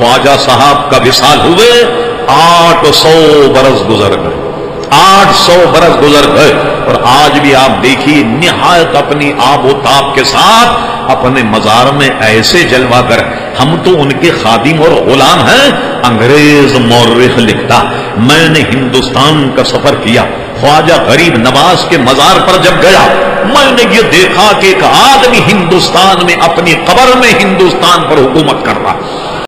ख्वाजा साहब का विसाल हुए 800 बरस गुजर गए, 800 बरस गुजर गए। और आज भी आप देखिए निहायत अपनी आबोताब के साथ अपने मजार में ऐसे जलवागर, हम तो उनके खादिम और गुलाम हैं। अंग्रेज मौर्रिख लिखता, मैंने हिंदुस्तान का सफर किया, ख्वाजा गरीब नवाज के मजार पर जब गया, मैंने ये देखा कि एक आदमी हिंदुस्तान में अपनी कब्र में हिंदुस्तान पर हुकूमत कर रहा।